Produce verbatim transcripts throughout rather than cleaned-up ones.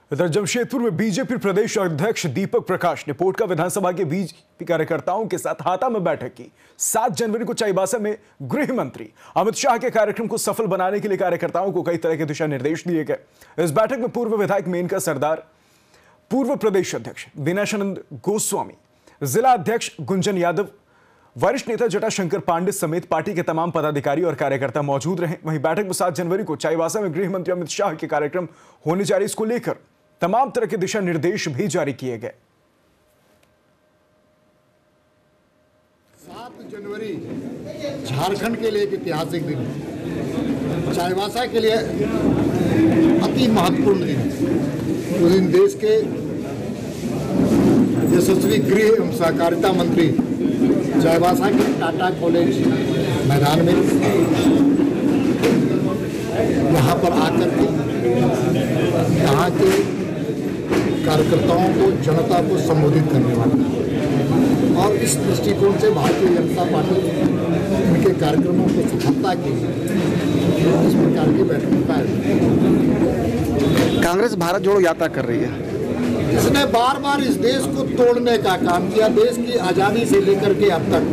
इधर जमशेदपुर में बीजेपी प्रदेश अध्यक्ष दीपक प्रकाश ने पोटका विधानसभा के बीजेपी कार्यकर्ताओं के साथ हाता में बैठक की। सात जनवरी को चाईबासा में गृह मंत्री अमित शाह के कार्यक्रम को सफल बनाने के लिए कार्यकर्ताओं को कई तरह के दिशा निर्देश दिए गए। इस बैठक में पूर्व विधायक मेनका सरदार, पूर्व प्रदेश अध्यक्ष दिनेशानंद गोस्वामी, जिला अध्यक्ष गुंजन यादव, वरिष्ठ नेता जटाशंकर पांडे समेत पार्टी के तमाम पदाधिकारी और कार्यकर्ता मौजूद रहे। वहीं बैठक में सात जनवरी को चाईबासा में गृह मंत्री अमित शाह के कार्यक्रम होने जा रहे, इसको लेकर तमाम तरह के दिशा निर्देश भी जारी किए गए। सात जनवरी झारखंड के लिए एक ऐतिहासिक दिन है, चाईबासा के लिए अति महत्वपूर्ण दिन है। उस दिन देश के यशस्वी गृह एवं सहकारिता मंत्री चाईबासा के टाटा कॉलेज मैदान में यहाँ पर आकर के यहाँ के कार्यकर्ताओं को, जनता को संबोधित करने वाला और इस दृष्टिकोण से भारतीय जनता पार्टी उनके कार्यक्रमों को सफलता के लिए इस प्रकार की बैठक का कांग्रेस भारत जोड़ो यात्रा कर रही है, जिसने बार बार इस देश को तोड़ने का काम किया। देश की आज़ादी से लेकर के अब तक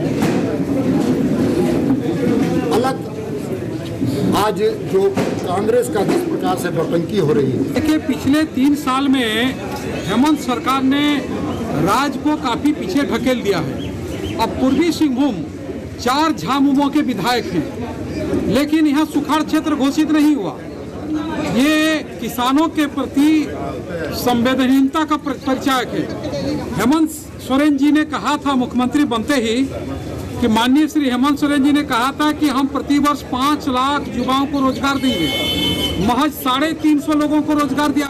अलग आज जो कांग्रेस का जिस प्रकार से नौटंकी हो रही है। देखिए, पिछले तीन साल में हेमंत सरकार ने राज्य को काफी पीछे ढकेल दिया है। अब पूर्वी सिंहभूम चार झामुमो के विधायक हैं, लेकिन यहाँ सुखाड़ क्षेत्र घोषित नहीं हुआ। ये किसानों के प्रति संवेदनहीनता का परिचायक है। हेमंत सोरेन जी ने कहा था मुख्यमंत्री बनते ही कि माननीय श्री हेमंत सोरेन जी ने कहा था कि हम प्रतिवर्ष पाँच लाख युवाओं को रोजगार देंगे। महज साढ़े तीन सौ लोगों को रोजगार दिया।